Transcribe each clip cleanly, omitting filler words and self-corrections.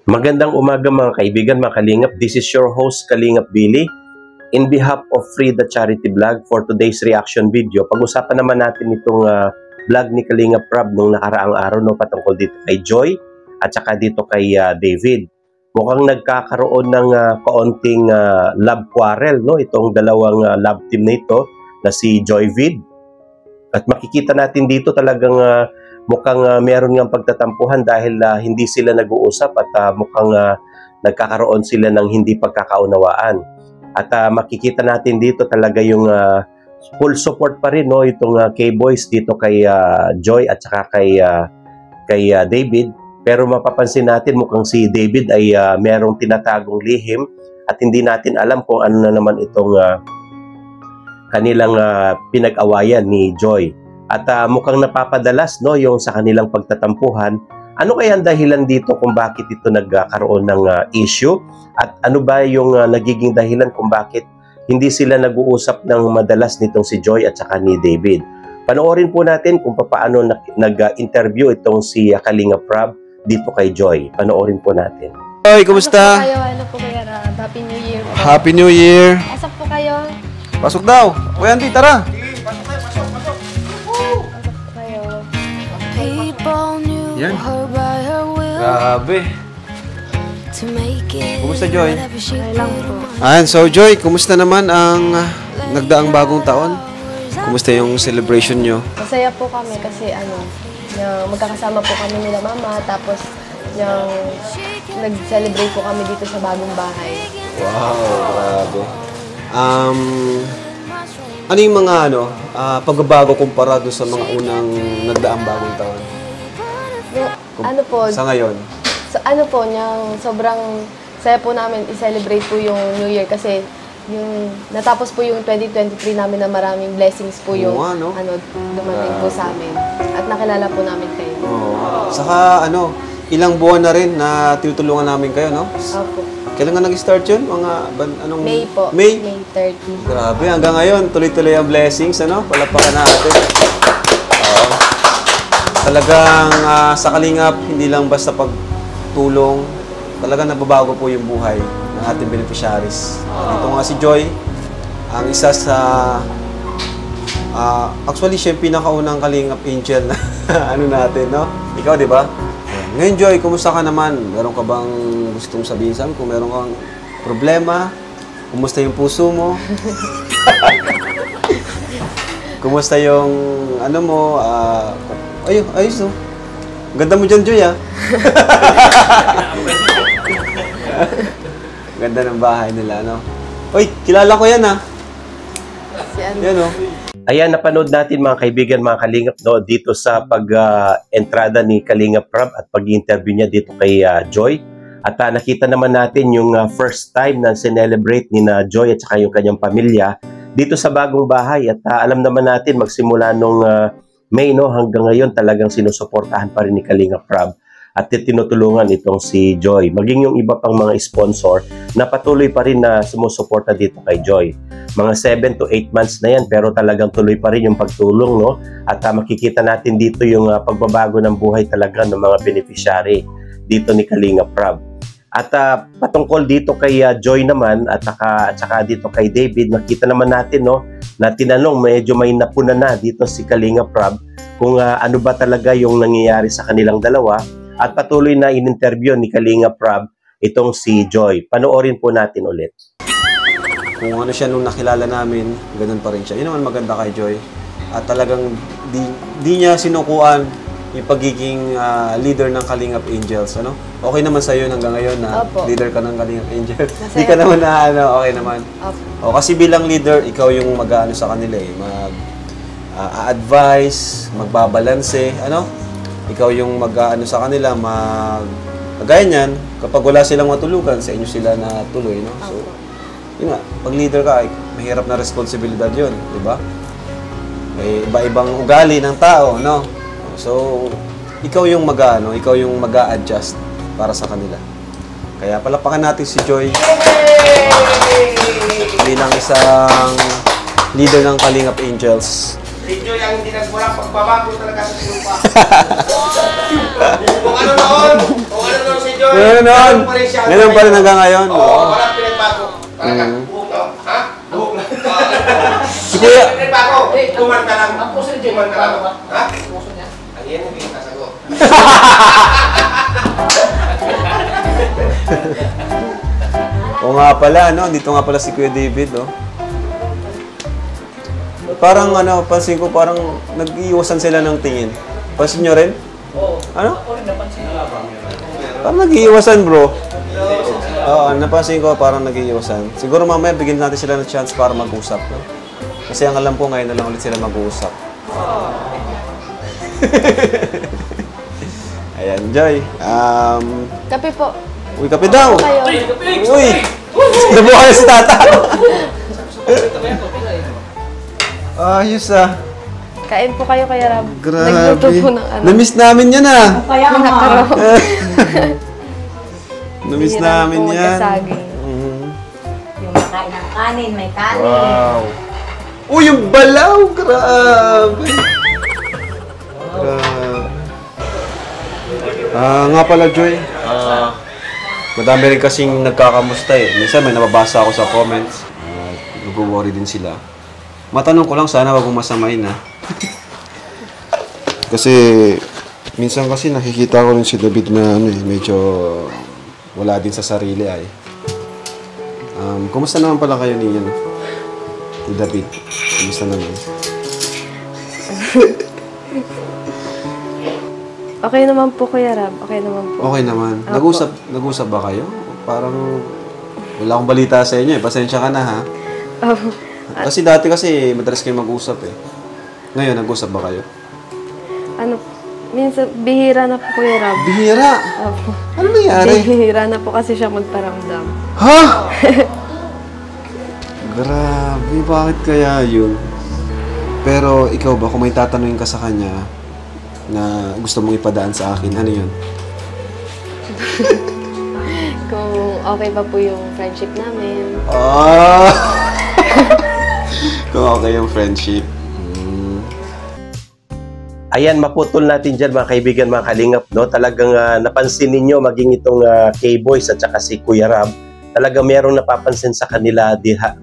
Magandang umaga mga kaibigan, mga Kalingap. This is your host, Kalingap Billy. In behalf of Free the Charity Vlog, for today's reaction video, pag-usapan naman natin itong vlog ni Kalingap Rob nung nakaraang araw, no, patungkol dito kay Joy at saka dito kay David. Mukhang nagkakaroon ng kaunting love quarrel, no, itong dalawang love team na ito na si Joy Vid. At makikita natin dito talagang mukhang meron ng pagtatampuhan dahil hindi sila nag-uusap at mukhang nagkakaroon sila ng hindi pagkakaunawaan. At makikita natin dito talaga yung full support pa rin, no, itong K-Boys dito kay Joy at saka kay David. Pero mapapansin natin mukhang si David ay merong tinatagong lihim at hindi natin alam kung ano na naman itong kanilang pinag-awayan ni Joy. At mukhang napapadalas, no, yung sa kanilang pagtatampuhan. Ano kaya ang dahilan dito kung bakit ito nagkaroon ng issue? At ano ba yung nagiging dahilan kung bakit hindi sila nag-uusap ng madalas nitong si Joy at saka ni David? Panoorin po natin kung paano nag-interview itong si Kalingap Rob dito kay Joy. Panoorin po natin. Joy, kumusta? Ano po kayo? Happy New Year. Happy New Year. Pasok po kayo. Pasok daw. Kuya Andy, tara. Yan. Grabe. Kumusta, Joy? Okay lang po. Ayan, so Joy, kumusta naman ang nagdaang bagong taon? Kumusta yung celebration nyo? Masaya po kami kasi yung magkakasama po kami nila mama, tapos yung nag-celebrate po kami dito sa bagong bahay. Wow, grabe. Ano yung mga pagbabago kumpara doon sa mga unang nagdaang bagong taon? Yung, sa ngayon? So, yung sobrang saya po namin i-celebrate po yung New Year kasi yung natapos po yung 2023 namin na maraming blessings po yung dumating po sa amin. At nakilala po namin kayo. Oh. Saka ilang buwan na rin na tinutulungan namin kayo, no? Opo. Kailan nga nag-start yun? Anong... May po. May 30. Grabe, hanggang ngayon, tuloy-tuloy ang blessings, Palapakan natin. Talagang sa Kalingap, hindi lang basta pagtulong, talagang nababago po yung buhay ng ating beneficiaries. Dito nga si Joy, ang isa sa... actually, siya yung pinakaunang Kalingap angel na natin, no? Ikaw, di ba? Ngayon, Joy, kumusta ka naman? Meron ka bang gustong sabihin sa amin? Kung meron kang problema, kumusta yung puso mo? Kumusta yung mo? Ayos, no? Ganda mo dyan, Joy, Ganda ng bahay nila, no? Uy, kilala ko yan, Yan, no? Ayan, napanood natin mga kaibigan, mga Kalingap, no, dito sa pag-entrada ni Kalingap Rob at pag-interview niya dito kay Joy. At nakita naman natin yung first time na sinelebrate ni Joy at saka yung kanyang pamilya dito sa bagong bahay. At alam naman natin magsimula nung May, no, hanggang ngayon talagang sinusuportahan pa rin ni Kalingap Rob at tinutulungan itong si Joy. Maging yung iba pang mga sponsor na patuloy pa rin na sumusuporta dito kay Joy. Mga 7 to 8 months na yan pero talagang tuloy pa rin yung pagtulong, no? At makikita natin dito yung pagbabago ng buhay talaga ng mga beneficiary dito ni Kalingap Rob. At patungkol dito kay Joy naman at saka dito kay David, nakita naman natin, no, na tinanong, medyo may napuna na dito si Kalingap Rob kung ano ba talaga yung nangyayari sa kanilang dalawa at patuloy na in-interview ni Kalingap Rob itong si Joy. Panoorin po natin ulit. Kung ano siya nung nakilala namin, ganun pa rin siya. Yun naman maganda kay Joy. At talagang di niya sinukuan yung pagiging leader ng Kalingap Angels, Okay naman sa'yo hanggang ngayon na leader ka ng Kalingap Angels. Di ka naman okay naman. Kasi bilang leader, ikaw yung mag-ano sa kanila mag-advise, magbabalanse, Ikaw yung mag-ano sa kanila, kagaya niyan, kapag wala silang matulugan, sa inyo sila na tuloy, So, yun nga, pag leader ka, mahirap na responsibilidad yun, di ba? May iba-ibang ugali ng tao, So, ikaw yung ikaw yung mag-a-adjust para sa kanila. Kaya palapakan natin si Joy. Bilang isang leader ng Kalingap Angels. Si Joy ang hindi nagmula pagbabago talaga sa lupa. Kung ano noon si Joy. Ganun pa rin hanggang ngayon. Oo, walang pinagbago. Talaga, buhok no? Ha? Buhok na. Si Kuya. Pinagbago. Kuman ka lang. Kuman ka lang. Ha? Ayan yung pinagkasagot. Oo nga pala, no? Dito nga pala si Kuya David, oh. Parang ano, pansin ko parang nag-iiwasan sila ng tingin. Pansin nyo rin? Oo. Ano? Ako rin napansin. Parang nag-iiwasan, bro. Oo, napansin ko parang nag-iiwasan. Siguro mamaya bigyan natin sila ng chance para mag-usap, no? Kasi ang alam ko ngayon na lang ulit sila mag-uusap. Ayan, Joy. Kape po. Uy, kape daw! Kayo. Uy! Nabuha na si tata! Ayos ah. Kain po kayo kaya Rab. Grabe. Nagluto po ng ano. Namiss namin yan ah. Kaya nga. Namiss namin po yan. magkasaging. Yung makain ng kanin, may kanin. Wow. Uy, yung balaw! Grabe! Grabe. Nga pala, Joy. Madami rin kasing nagkakamusta eh. Minsan may nababasa ako sa comments. Nag-worry din sila. Matanong ko lang, sana wag mong masamain ha. Kasi, minsan kasi nakikita ko rin si David na ano eh, medyo wala din sa sarili ay. Kumusta naman pala kayo ni David? Kumusta naman? Okay naman po Kuya Rab. Okay naman po. Okay naman. Opo. Nag-usap ba kayo? Parang wala akong balita sa inyo eh. Pasensya ka na ha. Kasi dati kasi madalas kayo mag-usap eh. Ngayon, nag-usap ba kayo? Ano, minsan, bihira na po Kuya Rab. Bihira! Opo. Ano nangyari? Bihira na po kasi siya magparamdam. Ha? Grabe, bakit kaya yun? Pero ikaw ba, kung may tatanungin ka sa kanya na gusto mong ipadaan sa akin, ano yun? Kung okay pa po yung friendship namin. Ah! Kung okay yung friendship. Ayan, maputol natin dyan mga kaibigan, mga kalingap, no? Talagang napansin ninyo, maging itong K-Boys at saka si Kuya Rab, talagang merong napapansin sa kanila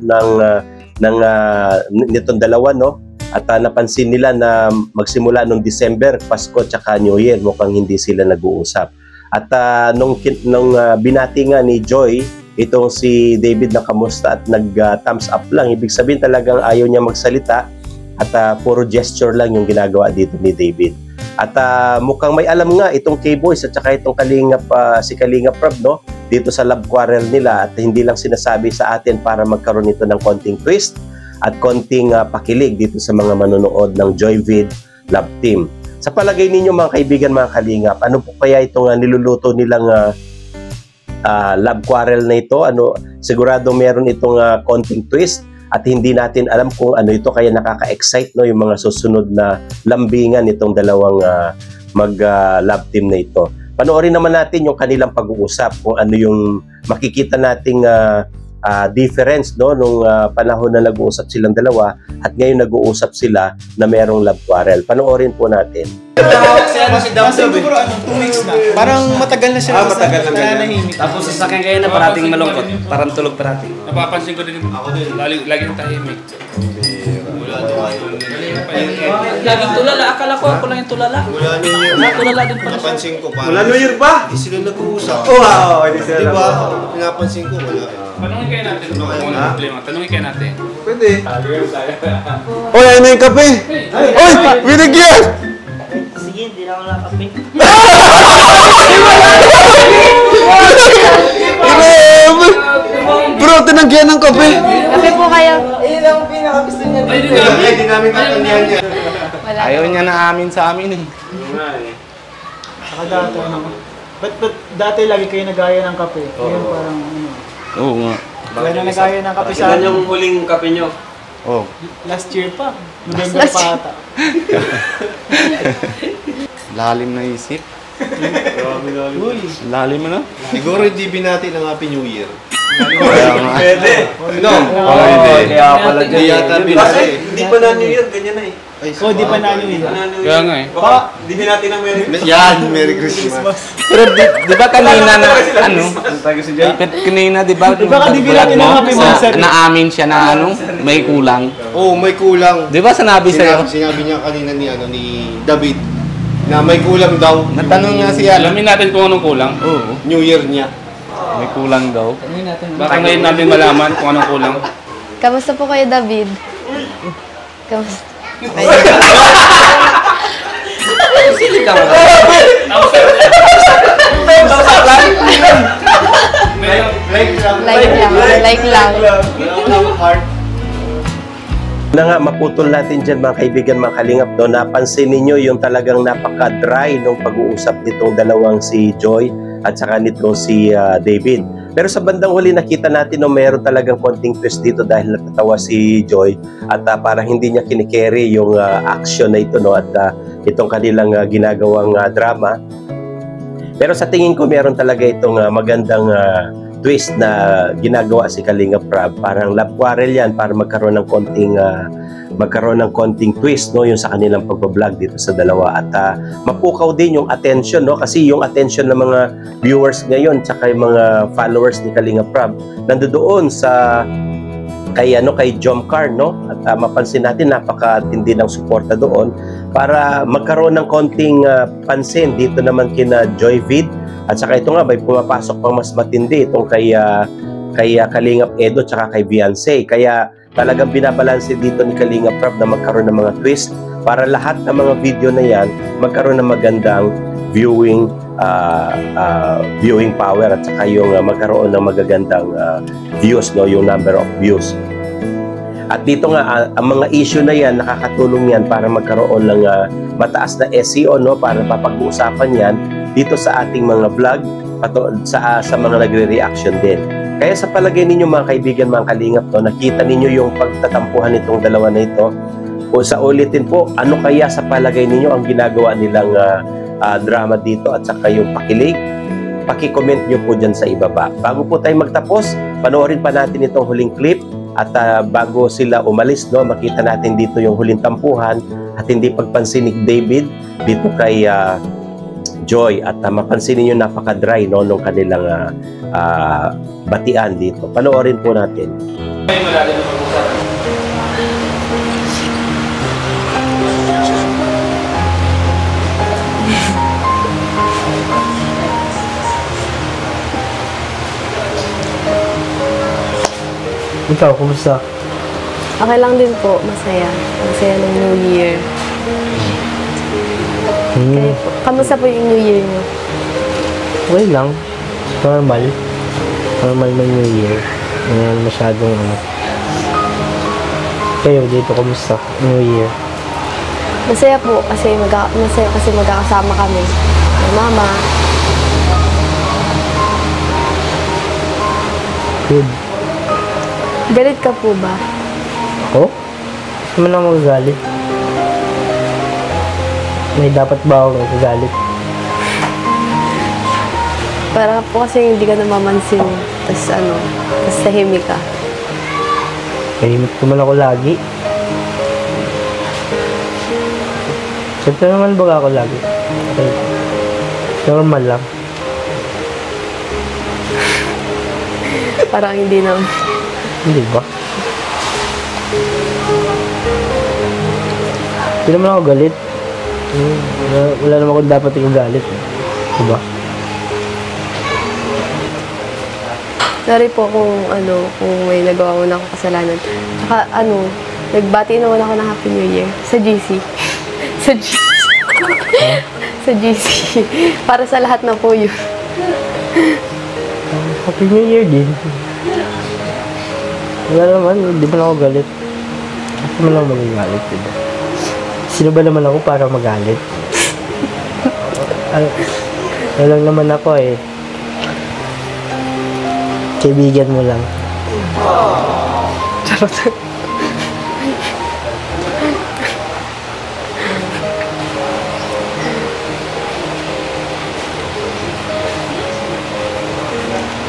nitong dalawa, no? At napansin nila na magsimula nung December, Pasko at saka New Year, mukhang hindi sila nag-uusap. At nung binati nga ni Joy, itong si David na kamusta at nag-thumbs up lang. Ibig sabihin talagang ayaw niya magsalita at puro gesture lang yung ginagawa dito ni David. At mukhang may alam nga itong K-Boys at saka itong si Kalingap Rab, no? Dito sa love quarrel nila at hindi lang sinasabi sa atin para magkaroon ito ng konting twist at konting pakilig dito sa mga manonood ng Joyvid Love Team. Sa palagay ninyo mga kaibigan, mga kalingap, ano po kaya itong niluluto nilang love quarrel na ito? Sigurado meron itong konting twist at hindi natin alam kung ano ito, kaya nakaka-excite, no, yung mga susunod na lambingan nitong dalawang mag-love team na ito. Panoorin naman natin yung kanilang pag-uusap, kung ano yung makikita nating difference, no, nung panahon na nag-uusap silang dalawa at ngayon nag-uusap sila na merong love quarrel. Panoorin po natin. Siguro 2 weeks na. Parang matagal na siya. Matagal na ganyan. Tapos sa akin kayo na parating malungkot, parang tulog parating. Napapansin ko din ako din, laging tahimik. Laging tulala, akala ko ako lang yung tulala. Tulala din pala siya. Napansin ko pa. Wala New Year ba? Hindi sila nag-uusap. Wow! Hindi sila Diba? nag-uusap. Pinapansin ko, wala. Tanungin kayo natin kung ano ang problema. Tanungin kayo natin. Pwede. Oy, ayun na yung kape! Oy! Binigyan! Sige, hindi na ako nakapin. Grabe! Bro, tinanggihan ng kape! Kape po kayo. Hindi namin natandihan niya. Wala. Ayaw niya na amin sa amin eh. Saka dati, Ba't dati lagi kayo nagaya ng kape? Ngayon parang Oo nga. wala na nagaya ng kape sa Ilan akin. yung huling kape nyo? Oh. Last year pa. November pa ata. Lalim na isip. Uy, Lalim na. Siguro hindi binati ng Happy New Year. Pwede. No. Kaya pala Hindi yata binasa eh. Hindi pa na New Year, ganyan na eh. Oh, di pa na yun. Kaya nga eh. Baka, hindi natin ang Merry Christmas. Yan, Merry Christmas. Pero di ba kanina na, ano? Kanina, di ba? Di ba ka di bilangin ng Happy Monster? Naamin siya na ano, may kulang. Oo, may kulang. Di ba sinabi sa'yo? Sinabi niya kanina ni David na may kulang daw. Natanong nga siya. Alamin natin kung anong kulang. Oo. New Year niya. May kulang daw. Baka ngayon natin malaman kung anong kulang. Kamusta po kayo, David? Kamusta? Sili ka mo. Like lang. Na nga, maputol natin dyan mga kaibigan, mga kalingap, no? Napansin ninyo yung talagang napaka-dry nung pag-uusap nitong dalawang si Joy at saka nitong si David. Pero sa bandang huli nakita natin no, meron talagang konting twist dito dahil natatawa si Joy at parang hindi niya kinikerry yung action na ito no, at itong kanilang ginagawang drama. Pero sa tingin ko meron talaga itong magandang twist na ginagawa si Kalinga Prab. Parang love quarrel yan para magkaroon ng konting twist no yung sa kanilang pagbablog dito sa dalawa at mapukaw din yung attention no kasi yung attention ng mga viewers ngayon tsaka yung mga followers ni Kalinga Prab nandoon sa kay Jomcar no at mapansin natin napakatindi ng suporta doon para magkaroon ng konting pansin dito naman kina Joy Vid at saka ito nga may pumapasok pang mas matindi itong kay Kalingap Edo tsaka kay Beyonce kaya talagang binabalanse dito ni Kalinga Prab na magkaroon ng mga twist para lahat ng mga video na yan magkaroon ng magandang viewing power at saka yung magkaroon ng magagandang views no yung number of views. At dito nga ang mga issue na yan nakakatulong yan para magkaroon ng mataas na SEO no para mapag-uusapan yan dito sa ating mga vlog sa mga nagre-reaction din. Kaya sa palagay ninyo mga kaibigan, mga kalingap to, nakita ninyo yung pagtatampuhan nitong dalawa na ito. O sa ulitin po, ano kaya sa palagay ninyo ang ginagawa nilang drama dito at saka yung pakilig? Paki-comment nyo po dyan sa ibaba. Bago po tayo magtapos, panoorin pa natin itong huling clip at bago sila umalis, no, makita natin dito yung huling tampuhan at hindi pagpansin ni David dito kay Joy at mapansin niyo napaka-dry no nung kanilang batian dito. Panoorin po natin. Ikaw, kumusta? Okay lang din po, masaya. Masaya ng New Year. Kayo po. Kamusta po yung New Year niyo? Okay lang. Normal. Normal na New Year. Ngayon masyadong Kayo dito, kumusta? New Year. Masaya po kasi magkakasama kami. May mama. Good. Galit ka po ba? Ako? Naman ako magagalit. May dapat ba ako magagalit? Para po kasi hindi ka namamansin. Tapos tahimik ka. Tahimik naman ako lagi. Siyempre naman baga ako lagi. Okay. Normal lang. Parang hindi naman. Hindi ba? Hindi naman ako galit. Wala naman ako dapat ikagalit. Diba? Sorry po kung may nagawa ko na akong kasalanan. Tsaka nagbati naman ako ng Happy New Year sa GC. Sa GC. Sa GC. Para sa lahat na po yun. Happy New Year din. Wala naman, hindi man ako galit. Hindi man ako magagalit, diba? Sino ba naman ako para magalit? Walang naman ako eh. Kaibigan mo lang. Charot.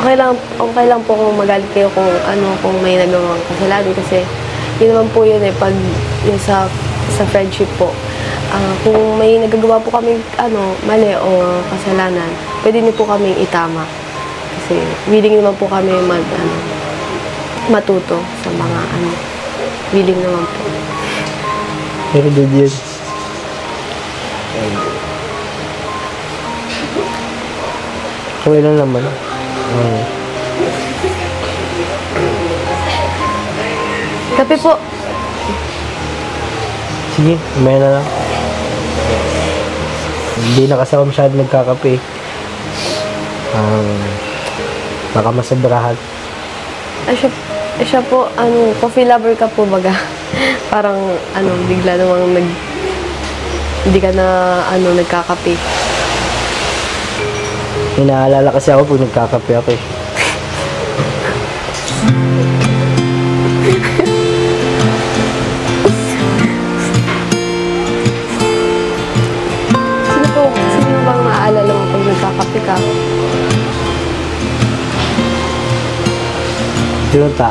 okay lang po kung magalit kayo kung may nagawang kasalanan kasi yun naman po yun pag yun sa friendship po. Kung may nagagawa po kami mali o kasalanan, pwede niyo po kaming itama. Kasi willing naman po kami matuto sa mga willing naman po. Pero good yun. Okay lang naman. Kape po. Sige, may na lang. Hindi na kasi ako masyado nagkakape. Baka masobrahan. Siya po, coffee lover ka po baga. Parang, bigla namang hindi ka na, nagkakape. Inaalala kasi ako pag nagkakape ako eh. Sino bang naaalala mo pag nagkakape ka? Junta.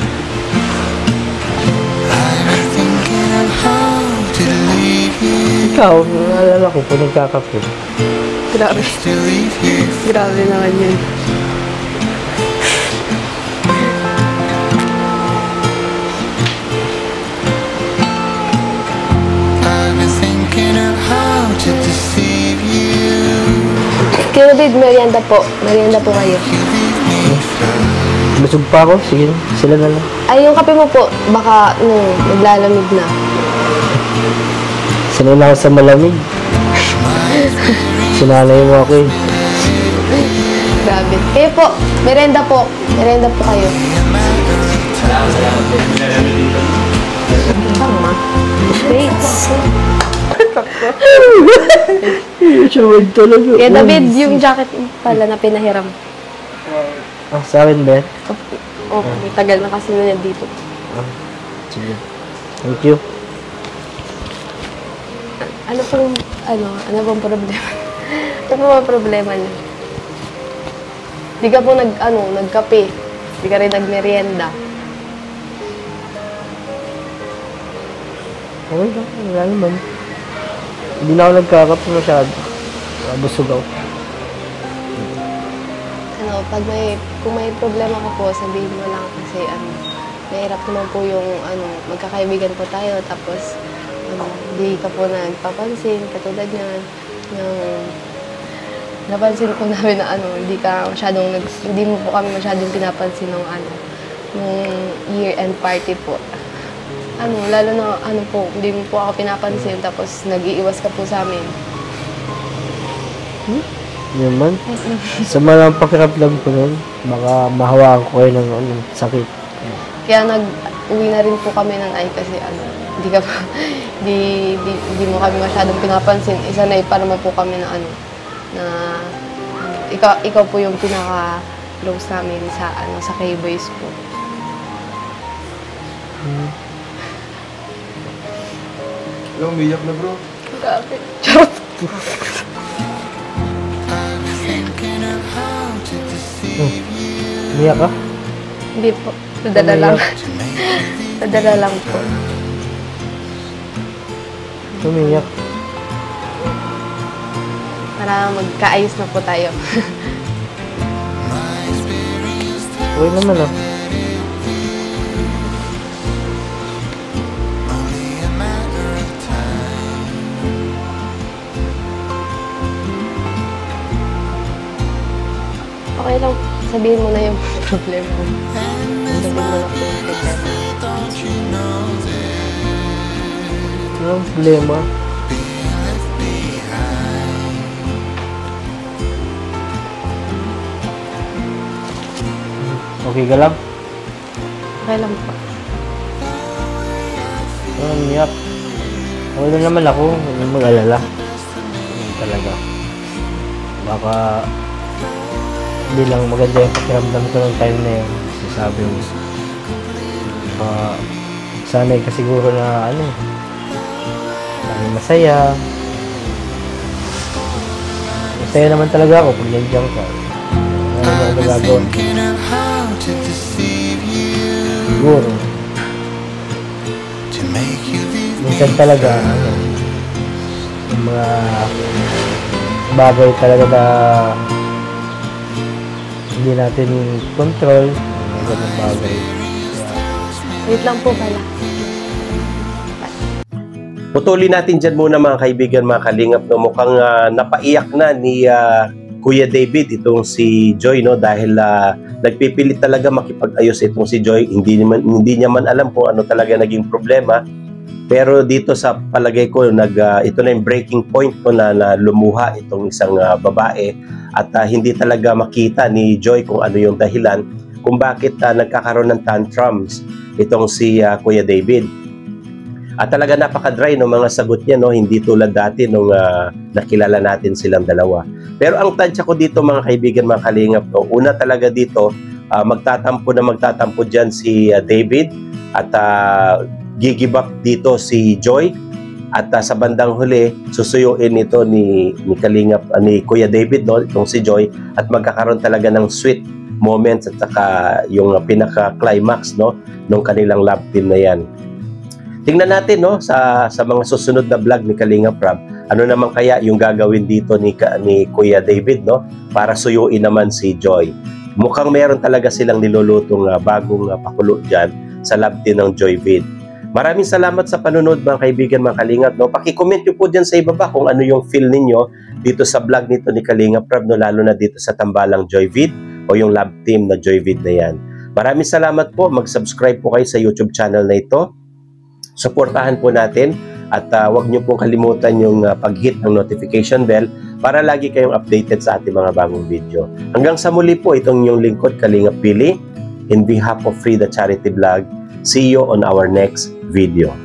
Ikaw, naalala ko pag nagkakape. Grabe. Grabe naman yun. Kaya David, merienda po. Merienda po kayo. Busog pa ako. Sige, sila na lang. Ay, yung kape mo po, baka naglalamig na. Sanay na ako sa malamig. Sinanay mo ako eh. Grabe. Kayo po, merienda po. Merienda po kayo. Tama. Wait. Siya talaga. Kaya David, yung jacket pala na pinahiram. Sa akin ba? Tagal na kasi na dito. Sige. Thank you. Ano bang problema? Ano bang problema niyo? Di ka po nagkape. Di ka rin nagmerienda. Okay lang, wala naman. Hindi na ako nagkakape masyado. Busog ako. Kung may problema ka po, sabihin mo lang kasi mahirap naman po yung magkakaibigan po tayo tapos hindi ka po nagpapansin, katulad niyan. Napansin ko namin na hindi mo po kami masyadong pinapansin nung year-end party po. Lalo na hindi mo po ako pinapansin tapos nag-iiwas ka po sa amin. Yaman. Sama lang pakiramdam ko nun. Baka mahawakan ko kayo ng sakit. Kaya nag-uwi na rin po kami ng kasi hindi mo kami masyadong pinapansin. Isa na para naman po kami na ikaw po yung pinaka-close namin sa K-Boys po. Alam, umiyak na bro. Grabe. Charot. Umiyak ka? Hindi po. Nadala lang. Nadala lang po. Umiyak. Para magkaayos na po tayo. Okay naman ah. Okay lang. Sabihin mo na yung problema mo. Sabihin mo na po yung problema. Walang problema. Okay ka lang? Okay lang po. Umiyak. Okay lang naman ako. Huwag nang mag-alala. Talaga. Baka hindi lang maganda yung pakiramdam ko ng time na yun. Sabi mo. Sanay ka siguro na masaya. Masaya naman talaga ako pag nandiyan ka. talaga nagagawa. Siguro. Minsan talaga, yung mga bagay talaga na hindi natin control, mga ganang bagay. Wait lang po pala. Putulin natin dyan muna mga kaibigan, mga kalingap, no? Mukhang napaiyak na ni Kuya David itong si Joy, no? Dahil nagpipilit talaga makipag-ayos itong si Joy. Hindi niya man alam kung ano talaga naging problema. Pero dito sa palagay ko, ito na yung breaking point ko na lumuha itong isang babae at hindi talaga makita ni Joy kung ano yung dahilan kung bakit nagkakaroon ng tantrums itong si Kuya David. At talaga napaka-dry ng mga sagot niya, no? Hindi tulad dati nung nakilala natin silang dalawa. Pero ang tansya ko dito mga kaibigan, mga kalingap, no? Una talaga dito, magtatampo dyan si David at gigibap dito si Joy at sa bandang huli susuyuin ito ni Kalingap ni Kuya David, no, itong si Joy, at magkakaroon talaga ng sweet moments at saka yung pinaka-climax, no, nung kanilang love team na yan. Tingnan natin, no, sa mga susunod na vlog ni Kalingap Rob, ano naman kaya yung gagawin dito ni Kuya David, no, para suyuin naman si Joy. Mukhang meron talaga silang nilulutong bagong pakulo dyan sa love team ng Joy Vid. Maraming salamat sa panunod mga kaibigan, mga Kalingap, no? Paki-comment nyo po dyan sa ibaba kung ano yung feel ninyo dito sa vlog nito ni Kalingap Rob, no? Lalo na dito sa tambalang Joy Vid o yung love team na Joy Vid na yan. Maraming salamat po. Mag-subscribe po kayo sa YouTube channel na ito. Suportahan po natin at huwag nyo pong kalimutan yung pag-hit ng notification bell para lagi kayong updated sa ating mga bagong video. Hanggang sa muli po, itong yung lingkod Kalingap Billy in behalf of Free the Charity Vlog. See you on our next video.